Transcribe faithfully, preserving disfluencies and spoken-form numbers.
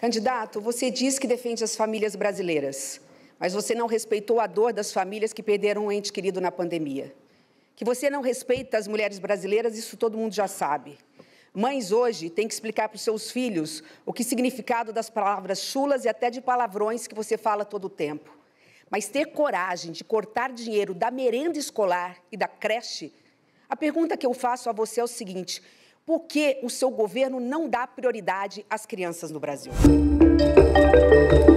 Candidato, você diz que defende as famílias brasileiras, mas você não respeitou a dor das famílias que perderam um ente querido na pandemia. Que você não respeita as mulheres brasileiras, isso todo mundo já sabe. Mães hoje têm que explicar para os seus filhos o que significado das palavras chulas e até de palavrões que você fala todo o tempo. Mas ter coragem de cortar dinheiro da merenda escolar e da creche, a pergunta que eu faço a você é o seguinte: por que o seu governo não dá prioridade às crianças no Brasil?